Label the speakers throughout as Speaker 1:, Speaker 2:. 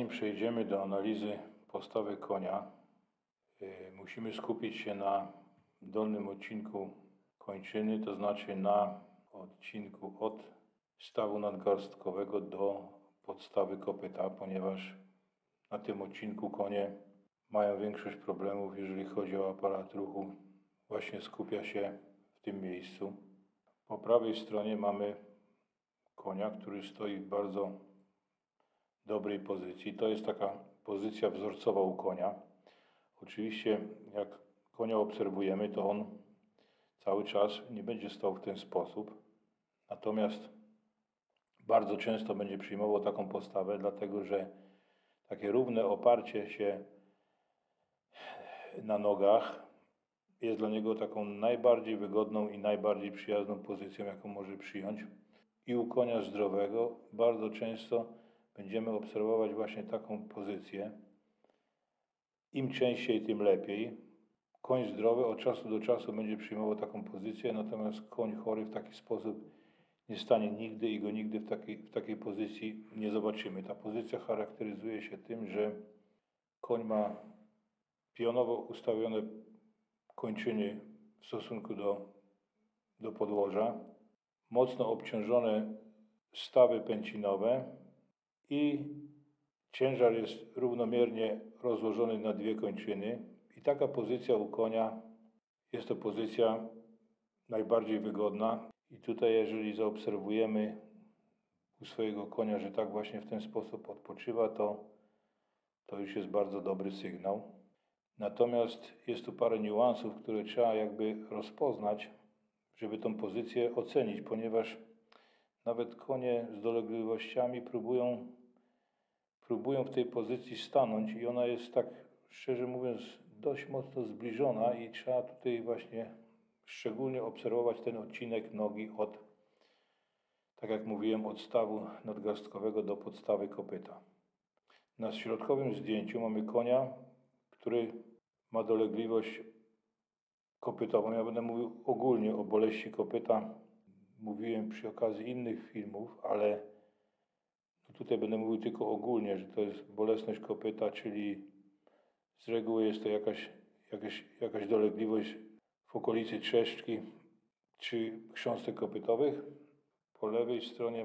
Speaker 1: Zanim przejdziemy do analizy postawy konia, musimy skupić się na dolnym odcinku kończyny, to znaczy na odcinku od stawu nadgarstkowego do podstawy kopyta, ponieważ na tym odcinku konie mają większość problemów, jeżeli chodzi o aparat ruchu. Właśnie skupia się w tym miejscu. Po prawej stronie mamy konia, który stoi w bardzo dobrej pozycji. To jest taka pozycja wzorcowa u konia. Oczywiście jak konia obserwujemy, to on cały czas nie będzie stał w ten sposób. Natomiast bardzo często będzie przyjmował taką postawę, dlatego że takie równe oparcie się na nogach jest dla niego taką najbardziej wygodną i najbardziej przyjazną pozycją, jaką może przyjąć. I u konia zdrowego bardzo często będziemy obserwować właśnie taką pozycję. Im częściej, tym lepiej. Koń zdrowy od czasu do czasu będzie przyjmował taką pozycję, natomiast koń chory w taki sposób nie stanie nigdy i go nigdy w takiej pozycji nie zobaczymy. Ta pozycja charakteryzuje się tym, że koń ma pionowo ustawione kończyny w stosunku do podłoża, mocno obciążone stawy pęcinowe i ciężar jest równomiernie rozłożony na dwie kończyny. I taka pozycja u konia jest to pozycja najbardziej wygodna. I tutaj, jeżeli zaobserwujemy u swojego konia, że tak właśnie w ten sposób odpoczywa, to już jest bardzo dobry sygnał. Natomiast jest tu parę niuansów, które trzeba jakby rozpoznać, żeby tą pozycję ocenić, ponieważ nawet konie z dolegliwościami próbują w tej pozycji stanąć i ona jest tak, szczerze mówiąc, dość mocno zbliżona i trzeba tutaj właśnie szczególnie obserwować ten odcinek nogi tak jak mówiłem, od stawu nadgarstkowego do podstawy kopyta. Na środkowym zdjęciu mamy konia, który ma dolegliwość kopytową. Ja będę mówił ogólnie o boleści kopyta. Mówiłem przy okazji innych filmów, ale tutaj będę mówił tylko ogólnie, że to jest bolesność kopyta, czyli z reguły jest to jakaś dolegliwość w okolicy trzeszczki czy chrząstek kopytowych. Po lewej stronie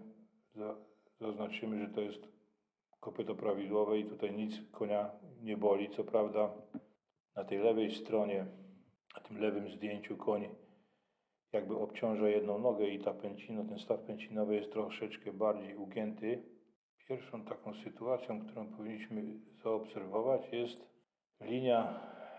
Speaker 1: zaznaczymy, że to jest kopyto prawidłowe i tutaj nic konia nie boli. Co prawda na tej lewej stronie, na tym lewym zdjęciu koń jakby obciąża jedną nogę i ten staw pęcinowy jest troszeczkę bardziej ugięty. Pierwszą taką sytuacją, którą powinniśmy zaobserwować, jest linia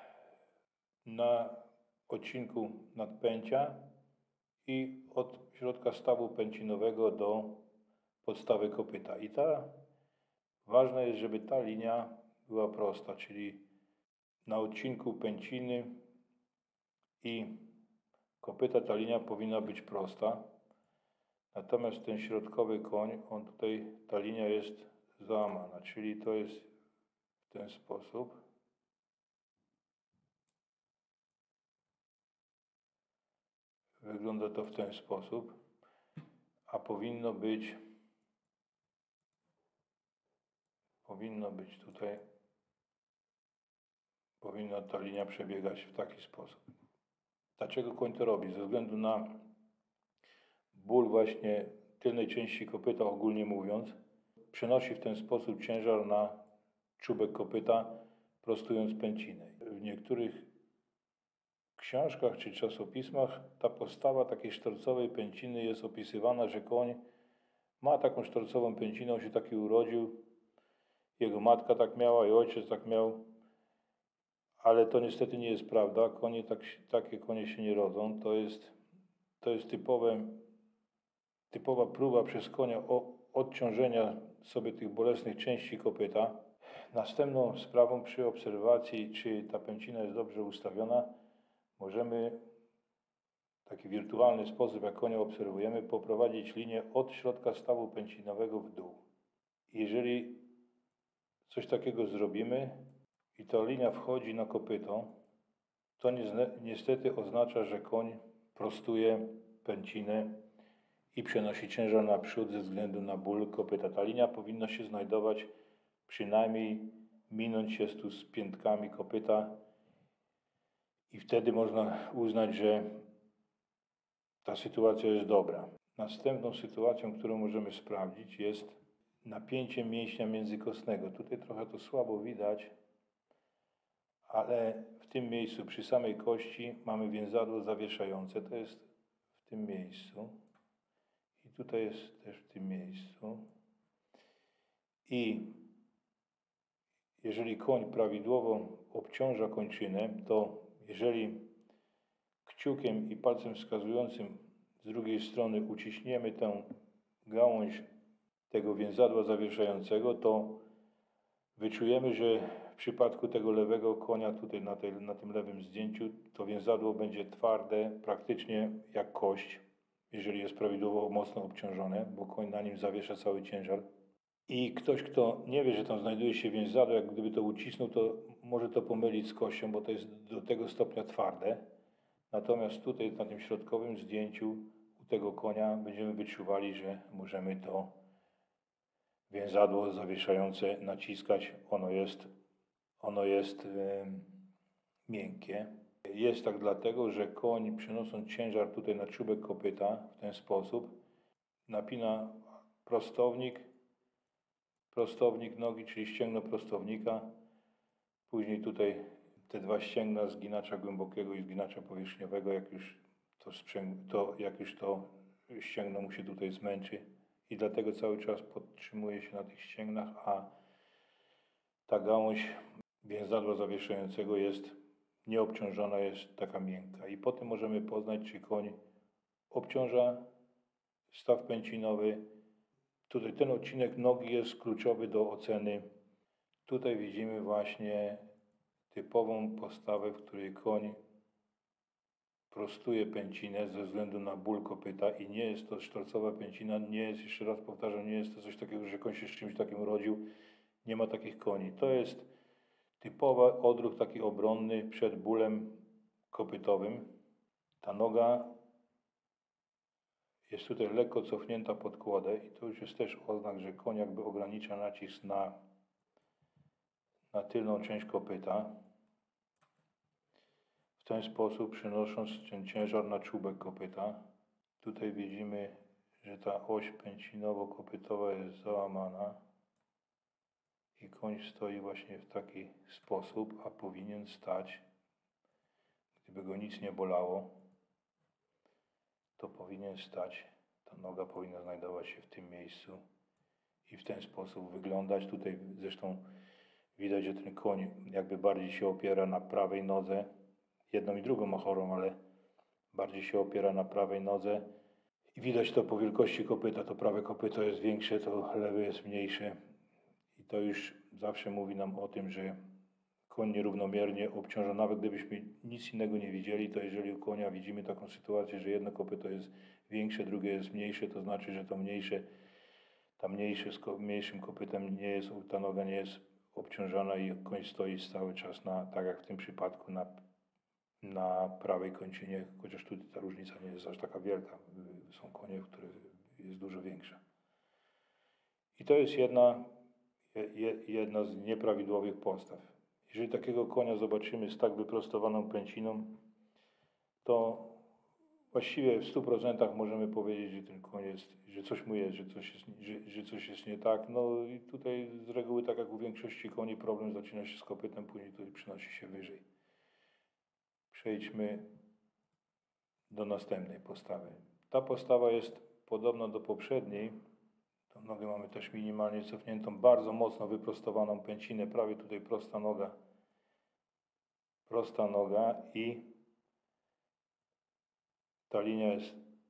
Speaker 1: na odcinku nadpęcia i od środka stawu pęcinowego do podstawy kopyta. Ważne jest, żeby ta linia była prosta, czyli na odcinku pęciny i kopyta ta linia powinna być prosta. Natomiast ten środkowy koń, ta linia jest załamana, czyli to jest w ten sposób. Wygląda to w ten sposób, a powinno być tutaj, powinna ta linia przebiegać w taki sposób. Dlaczego koń to robi? Ze względu na ból właśnie tylnej części kopyta, ogólnie mówiąc, przenosi w ten sposób ciężar na czubek kopyta, prostując pęcinę. W niektórych książkach czy czasopismach ta postawa takiej sztorcowej pęciny jest opisywana, że koń ma taką sztorcową pęcinę, on się taki urodził, jego matka tak miała i ojciec tak miał, ale to niestety nie jest prawda. Takie konie się nie rodzą. To jest typowa próba przez konia odciążenia sobie tych bolesnych części kopyta. Następną sprawą przy obserwacji, czy ta pęcina jest dobrze ustawiona, możemy w taki wirtualny sposób, jak konia obserwujemy, poprowadzić linię od środka stawu pęcinowego w dół. Jeżeli coś takiego zrobimy i ta linia wchodzi na kopyto, to niestety oznacza, że koń prostuje pęcinę i przenosi ciężar naprzód ze względu na ból kopyta. Ta linia powinna się znajdować przynajmniej minąć się tu z piętkami kopyta i wtedy można uznać, że ta sytuacja jest dobra. Następną sytuacją, którą możemy sprawdzić, jest napięcie mięśnia międzykostnego. Tutaj trochę to słabo widać, ale w tym miejscu, przy samej kości, mamy więzadło zawieszające. To jest w tym miejscu. I tutaj jest też w tym miejscu. I jeżeli koń prawidłowo obciąża kończynę, to jeżeli kciukiem i palcem wskazującym z drugiej strony uciśniemy tę gałąź tego więzadła zawieszającego, to wyczujemy, że w przypadku tego lewego konia, tutaj na tym lewym zdjęciu, to więzadło będzie twarde, praktycznie jak kość, jeżeli jest prawidłowo mocno obciążone, bo koń na nim zawiesza cały ciężar. I ktoś, kto nie wie, że tam znajduje się więzadło, jak gdyby to ucisnął, to może to pomylić z kością, bo to jest do tego stopnia twarde. Natomiast tutaj na tym środkowym zdjęciu u tego konia będziemy wyczuwali, że możemy to więzadło zawieszające naciskać. Ono jest miękkie. Jest tak dlatego, że koń, przenosząc ciężar tutaj na czubek kopyta w ten sposób, napina prostownik nogi, czyli ścięgno prostownika. Później tutaj te dwa ścięgna zginacza głębokiego i zginacza powierzchniowego, jak już to ścięgno mu się tutaj zmęczy. I dlatego cały czas podtrzymuje się na tych ścięgnach, a ta gałąź więzadła zawieszającego jest nieobciążona, jest taka miękka. I po tym możemy poznać, czy koń obciąża staw pęcinowy. Tutaj ten odcinek nogi jest kluczowy do oceny. Tutaj widzimy właśnie typową postawę, w której koń prostuje pęcinę ze względu na ból kopyta i nie jest to sztorcowa pęcina, nie jest, jeszcze raz powtarzam, nie jest to coś takiego, że koń się z czymś takim urodził. Nie ma takich koni. To jest typowy odruch taki obronny przed bólem kopytowym. Ta noga jest tutaj lekko cofnięta pod kłodę i to już jest też oznak, że koń jakby ogranicza nacisk na tylną część kopyta. W ten sposób przenosząc ten ciężar na czubek kopyta. Tutaj widzimy, że ta oś pęcinowo-kopytowa jest załamana i koń stoi właśnie w taki sposób, a powinien stać, gdyby go nic nie bolało, to powinien stać, ta noga powinna znajdować się w tym miejscu i w ten sposób wyglądać. Tutaj zresztą widać, że ten koń jakby bardziej się opiera na prawej nodze. Jedną i drugą ma chorą, ale bardziej się opiera na prawej nodze. I widać to po wielkości kopyta. To prawe kopyto jest większe, to lewe jest mniejsze. I to już zawsze mówi nam o tym, że koń nierównomiernie obciąża. Nawet gdybyśmy nic innego nie widzieli, to jeżeli u konia widzimy taką sytuację, że jedno kopyto jest większe, drugie jest mniejsze, to znaczy, że to mniejsze z mniejszym kopytem nie jest, ta noga nie jest obciążona i koń stoi cały czas tak jak w tym przypadku, na prawej kończynie, chociaż tutaj ta różnica nie jest aż taka wielka. Są konie, w których jest dużo większa. I to jest jedna z nieprawidłowych postaw. Jeżeli takiego konia zobaczymy z tak wyprostowaną pęciną, to właściwie w 100% możemy powiedzieć, że ten koń jest, że coś mu jest, że coś jest nie tak. No i tutaj z reguły, tak jak u większości koni, problem zaczyna się z kopytem, później tutaj przynosi się wyżej. Przejdźmy do następnej postawy. Ta postawa jest podobna do poprzedniej. Tą nogę mamy też minimalnie cofniętą, bardzo mocno wyprostowaną pęcinę, prawie tutaj prosta noga i ta linia jest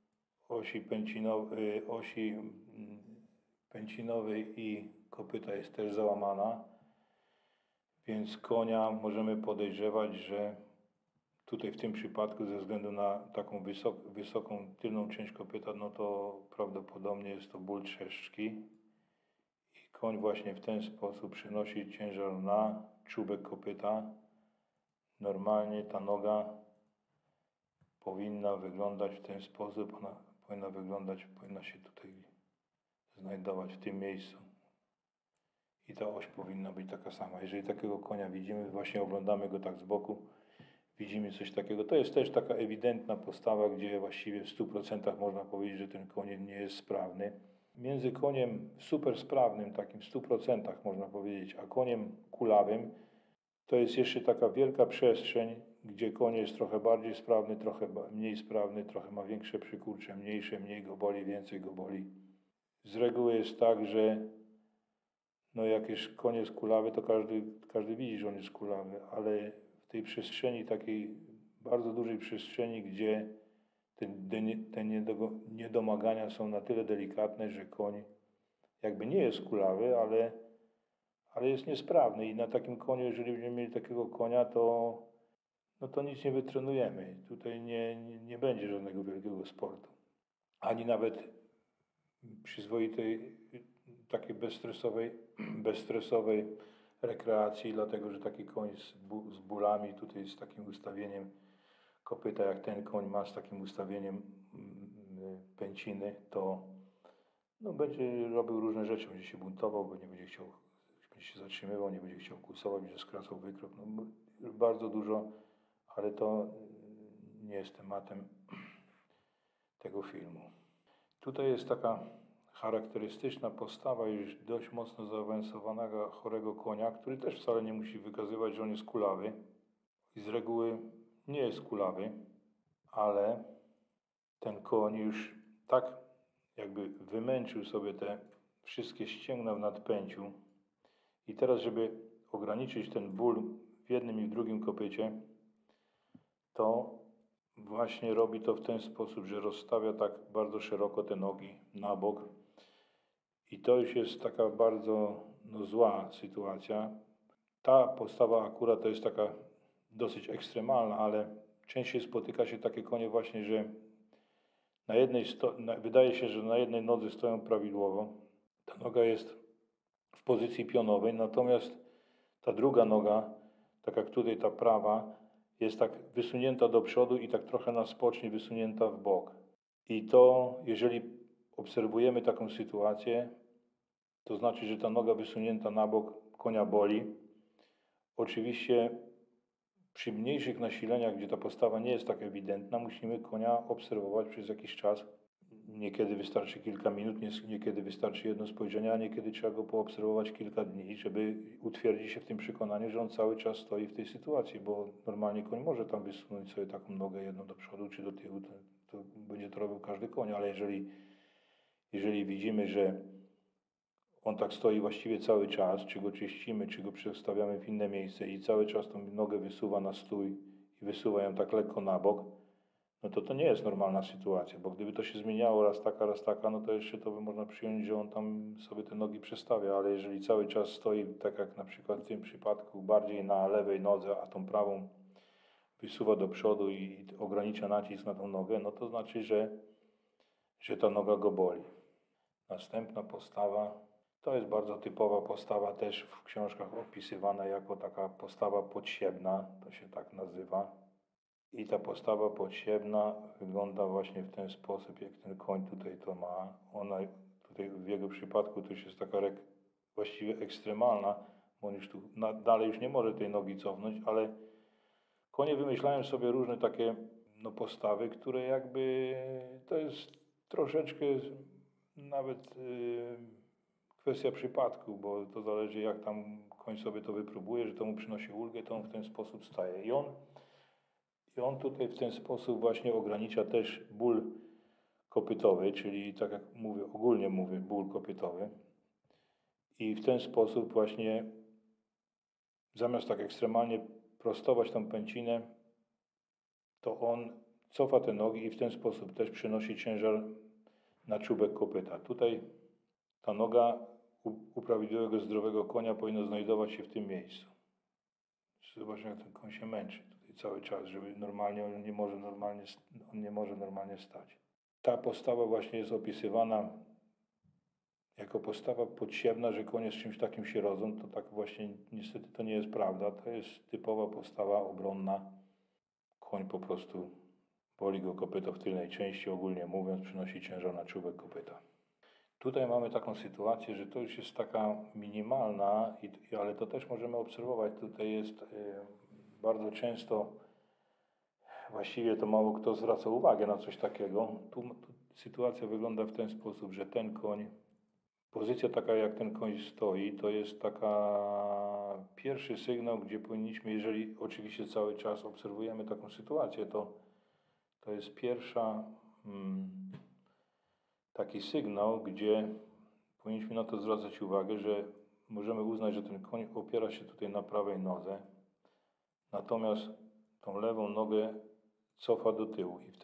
Speaker 1: osi pęcinowej i kopyta jest też załamana, więc konia możemy podejrzewać, że tutaj w tym przypadku ze względu na taką wysoką tylną część kopyta, no to prawdopodobnie jest to ból trzeszczki i koń właśnie w ten sposób przenosi ciężar na czubek kopyta. Normalnie ta noga powinna wyglądać w ten sposób, ona powinna się tutaj znajdować w tym miejscu i ta oś powinna być taka sama. Jeżeli takiego konia widzimy, właśnie oglądamy go tak z boku, widzimy coś takiego. To jest też taka ewidentna postawa, gdzie właściwie w 100% można powiedzieć, że ten koń nie jest sprawny. Między koniem super sprawnym, takim w 100% można powiedzieć, a koniem kulawym, to jest jeszcze taka wielka przestrzeń, gdzie koń jest trochę bardziej sprawny, trochę mniej sprawny, trochę ma większe przykurcze, mniejsze, mniej go boli, więcej go boli. Z reguły jest tak, że no jak jest koń jest kulawy, to każdy widzi, że on jest kulawy, ale w tej przestrzeni, takiej bardzo dużej przestrzeni, gdzie te niedomagania są na tyle delikatne, że koń jakby nie jest kulawy, ale jest niesprawny i na takim koniu, jeżeli będziemy mieli takiego konia, to nic nie wytrenujemy. Tutaj nie będzie żadnego wielkiego sportu. Ani nawet przyzwoitej, takiej bezstresowej rekreacji, dlatego że taki koń z bólami, tutaj z takim ustawieniem kopyta, jak ten koń ma, z takim ustawieniem pęciny, to no, będzie robił różne rzeczy, będzie się buntował, bo nie będzie chciał, będzie się zatrzymywał, nie będzie chciał kursować, będzie skracał wykrok. No, bardzo dużo, ale to nie jest tematem tego filmu. Tutaj jest taka charakterystyczna postawa już dość mocno zaawansowanego chorego konia, który też wcale nie musi wykazywać, że on jest kulawy i z reguły nie jest kulawy, ale ten koń już tak jakby wymęczył sobie te wszystkie ścięgna w nadpęciu i teraz, żeby ograniczyć ten ból w jednym i w drugim kopycie, to właśnie robi to w ten sposób, że rozstawia tak bardzo szeroko te nogi na bok i to już jest taka bardzo zła sytuacja. Ta postawa akurat to jest taka dosyć ekstremalna, ale częściej spotyka się takie konie właśnie, że wydaje się, że na jednej nodze stoją prawidłowo. Ta noga jest w pozycji pionowej, natomiast ta druga noga, tak jak tutaj ta prawa, jest tak wysunięta do przodu i tak trochę na spocznie wysunięta w bok. I to, jeżeli obserwujemy taką sytuację, to znaczy, że ta noga wysunięta na bok konia boli. Oczywiście przy mniejszych nasileniach, gdzie ta postawa nie jest tak ewidentna, musimy konia obserwować przez jakiś czas. Niekiedy wystarczy kilka minut, niekiedy wystarczy jedno spojrzenie, a niekiedy trzeba go poobserwować kilka dni, żeby utwierdzić się w tym przekonaniu, że on cały czas stoi w tej sytuacji, bo normalnie koń może tam wysunąć sobie taką nogę jedną do przodu czy do tyłu, to będzie to robił każdy koń, ale jeżeli widzimy, że on tak stoi właściwie cały czas, czy go czyścimy, czy go przestawiamy w inne miejsce i cały czas tą nogę wysuwa na stój i wysuwa ją tak lekko na bok, no to nie jest normalna sytuacja, bo gdyby to się zmieniało raz taka, no to jeszcze to by można przyjąć, że on tam sobie te nogi przestawia, ale jeżeli cały czas stoi, tak jak na przykład w tym przypadku, bardziej na lewej nodze, a tą prawą wysuwa do przodu i ogranicza nacisk na tą nogę, no to znaczy, że ta noga go boli. Następna postawa to jest bardzo typowa postawa, też w książkach opisywana jako taka postawa podsiebna, to się tak nazywa. I ta postawa podsiebna wygląda właśnie w ten sposób, jak ten koń tutaj to ma. Ona tutaj w jego przypadku to już jest taka właściwie ekstremalna, bo on już tu dalej już nie może tej nogi cofnąć, ale konie wymyślają sobie różne takie postawy, które jakby to jest troszeczkę nawet kwestia przypadku, bo to zależy jak tam koń sobie to wypróbuje, że to mu przynosi ulgę, to on w ten sposób staje. I on tutaj w ten sposób właśnie ogranicza też ból kopytowy, czyli tak jak mówię, ogólnie mówię, ból kopytowy. I w ten sposób właśnie zamiast tak ekstremalnie prostować tą pęcinę, to on cofa te nogi i w ten sposób też przenosi ciężar na czubek kopyta. Tutaj ta noga u prawidłowego, zdrowego konia powinna znajdować się w tym miejscu. Zobaczmy, jak ten koń się męczy tutaj cały czas, żeby normalnie, on nie może normalnie stać. Ta postawa właśnie jest opisywana jako postawa podsiebna, że konie z czymś takim się rodzą. To tak właśnie niestety to nie jest prawda. To jest typowa postawa obronna. Koń po prostu boli go kopyto w tylnej części, ogólnie mówiąc, przynosi ciężar na czubek kopyta. Tutaj mamy taką sytuację, że to już jest taka minimalna, ale to też możemy obserwować. Tutaj jest bardzo często, właściwie to mało kto zwraca uwagę na coś takiego. Tu sytuacja wygląda w ten sposób, że ten koń, pozycja taka jak ten koń stoi, to jest taka pierwszy sygnał, gdzie powinniśmy, jeżeli oczywiście cały czas obserwujemy taką sytuację, to jest pierwsza taki sygnał, gdzie powinniśmy na to zwracać uwagę, że możemy uznać, że ten koń opiera się tutaj na prawej nodze, natomiast tą lewą nogę cofa do tyłu i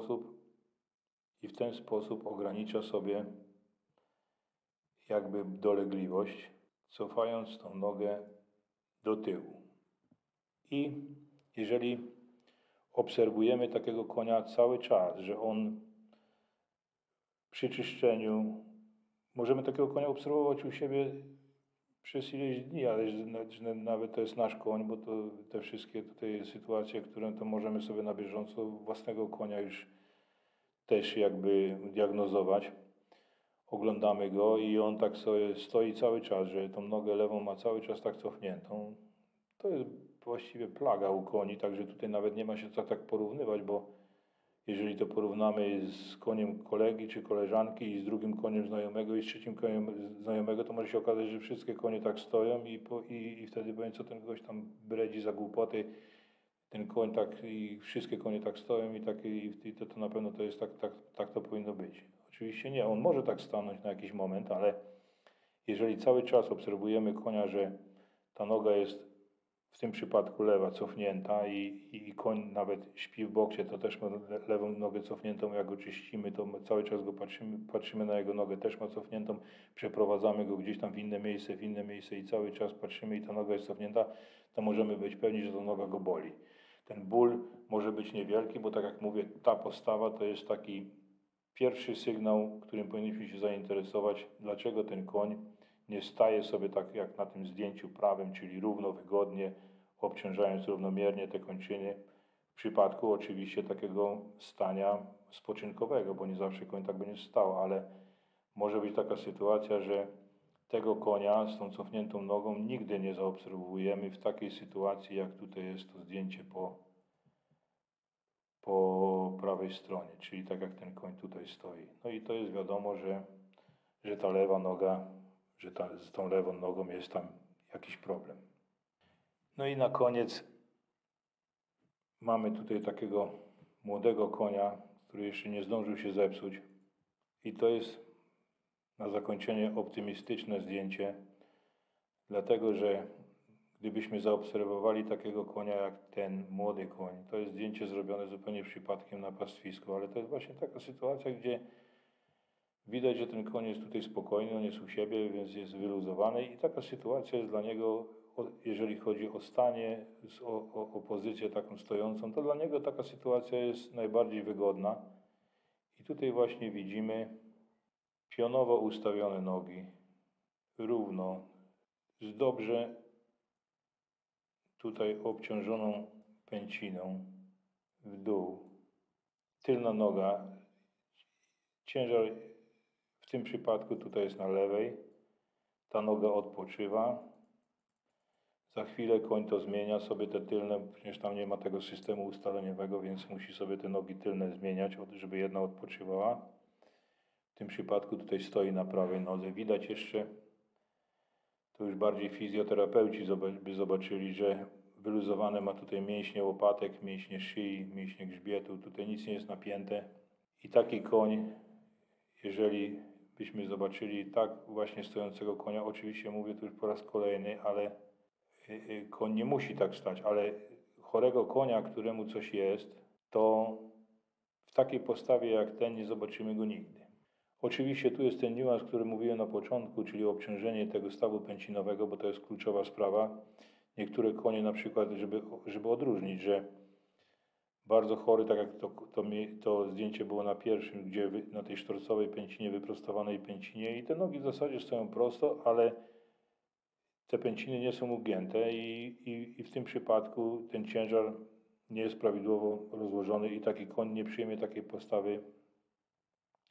Speaker 1: w ten sposób ogranicza sobie jakby dolegliwość, cofając tą nogę do tyłu. I jeżeli obserwujemy takiego konia cały czas, że on przy czyszczeniu, możemy takiego konia obserwować u siebie przez ileś dni, ale że nawet to jest nasz koń, bo to te wszystkie tutaj sytuacje, które to możemy sobie na bieżąco własnego konia już też jakby diagnozować. Oglądamy go i on tak sobie stoi cały czas, że tą nogę lewą ma cały czas tak cofniętą. To jest właściwie plaga u koni, także tutaj nawet nie ma się co tak porównywać, bo jeżeli to porównamy z koniem kolegi czy koleżanki i z drugim koniem znajomego i z trzecim koniem znajomego, to może się okazać, że wszystkie konie tak stoją i wtedy powiem, co ten gość tam bredzi za głupoty. Ten koń tak i wszystkie konie tak stoją i to na pewno to jest tak to powinno być. Oczywiście nie, on może tak stanąć na jakiś moment, ale jeżeli cały czas obserwujemy konia, że ta noga jest w tym przypadku lewa cofnięta i koń nawet śpi w boksie, to też ma lewą nogę cofniętą, jak go czyścimy, to cały czas go patrzymy na jego nogę, też ma cofniętą, przeprowadzamy go gdzieś tam w inne miejsce i cały czas patrzymy i ta noga jest cofnięta, to możemy być pewni, że ta noga go boli. Ten ból może być niewielki, bo tak jak mówię, ta postawa to jest taki pierwszy sygnał, którym powinniśmy się zainteresować, dlaczego ten koń nie staje sobie tak jak na tym zdjęciu prawym, czyli równo, wygodnie, obciążając równomiernie te kończyny. W przypadku oczywiście takiego stania spoczynkowego, bo nie zawsze koń tak będzie stał, ale może być taka sytuacja, że tego konia z tą cofniętą nogą nigdy nie zaobserwujemy w takiej sytuacji, jak tutaj jest to zdjęcie po prawej stronie, czyli tak jak ten koń tutaj stoi. No i to jest wiadomo, że ta lewa noga, z tą lewą nogą jest tam jakiś problem. No i na koniec mamy tutaj takiego młodego konia, który jeszcze nie zdążył się zepsuć i to jest na zakończenie optymistyczne zdjęcie, dlatego że gdybyśmy zaobserwowali takiego konia jak ten młody koń, to jest zdjęcie zrobione zupełnie przypadkiem na pastwisku, ale to jest właśnie taka sytuacja, gdzie widać, że ten koń jest tutaj spokojny, on jest u siebie, więc jest wyluzowany i taka sytuacja jest dla niego, jeżeli chodzi o stanie, o pozycję taką stojącą, to dla niego taka sytuacja jest najbardziej wygodna. I tutaj właśnie widzimy pionowo ustawione nogi, równo, z dobrze tutaj obciążoną pęciną w dół. Tylna noga, ciężar w tym przypadku tutaj jest na lewej, ta noga odpoczywa. Za chwilę koń to zmienia sobie te tylne, przecież tam nie ma tego systemu ustaleniowego, więc musi sobie te nogi tylne zmieniać, żeby jedna odpoczywała. W tym przypadku tutaj stoi na prawej nodze. Widać jeszcze, to już bardziej fizjoterapeuci by zobaczyli, że wyluzowane ma tutaj mięśnie łopatek, mięśnie szyi, mięśnie grzbietu. Tutaj nic nie jest napięte. I taki koń, jeżeli byśmy zobaczyli tak właśnie stojącego konia, oczywiście mówię tu już po raz kolejny, ale koń nie musi tak stać, ale chorego konia, któremu coś jest, to w takiej postawie jak ten nie zobaczymy go nigdy. Oczywiście tu jest ten niuans, który mówiłem na początku, czyli obciążenie tego stawu pęcinowego, bo to jest kluczowa sprawa. Niektóre konie na przykład, żeby odróżnić, że bardzo chory, tak jak to zdjęcie było na pierwszym, gdzie na tej sztorcowej pęcinie, wyprostowanej pęcinie i te nogi w zasadzie stoją prosto, ale te pęciny nie są ugięte i w tym przypadku ten ciężar nie jest prawidłowo rozłożony i taki koń nie przyjmie takiej postawy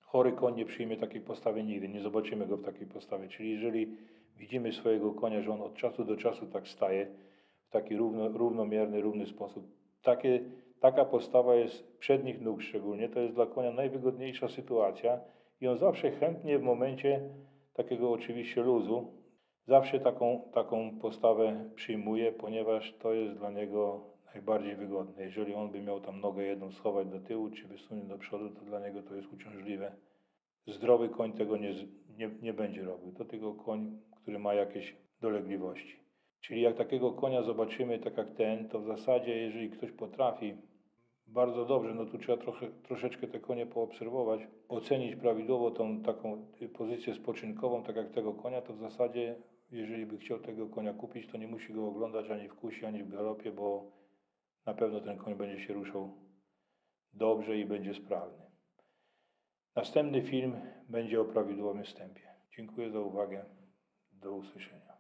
Speaker 1: chory koń nie przyjmie takiej postawy nigdy, nie zobaczymy go w takiej postawie. Czyli jeżeli widzimy swojego konia, że on od czasu do czasu tak staje, w taki równomierny, równy sposób, taka postawa jest przednich nóg szczególnie, to jest dla konia najwygodniejsza sytuacja i on zawsze chętnie w momencie takiego oczywiście luzu, zawsze taką postawę przyjmuje, ponieważ to jest dla niego najbardziej wygodne. Jeżeli on by miał tam nogę jedną schować do tyłu, czy wysunąć do przodu, to dla niego to jest uciążliwe. Zdrowy koń tego nie będzie robił. To tylko koń, który ma jakieś dolegliwości. Czyli jak takiego konia zobaczymy, tak jak ten, to w zasadzie, jeżeli ktoś potrafi bardzo dobrze, no tu trzeba troszeczkę te konie poobserwować, ocenić prawidłowo tą taką pozycję spoczynkową, tak jak tego konia, to w zasadzie, jeżeli by chciał tego konia kupić, to nie musi go oglądać ani w kusi, ani w galopie, bo na pewno ten koń będzie się ruszał dobrze i będzie sprawny. Następny film będzie o prawidłowym wstępie. Dziękuję za uwagę. Do usłyszenia.